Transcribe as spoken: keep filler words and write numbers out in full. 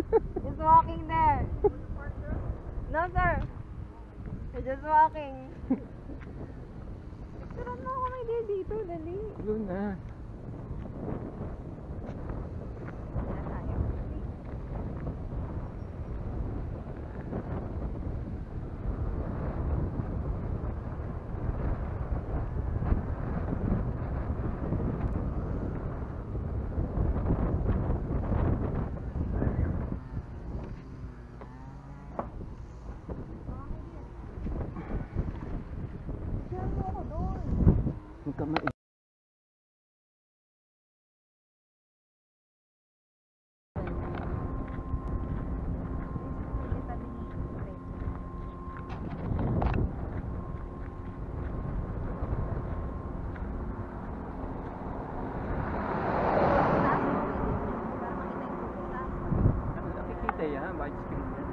Just walking there. No, sir. You're just walking. Picturean mo ako may day dito, dali. Yun na. Huwag ka ma- Nakikita yan, bakit screen yan?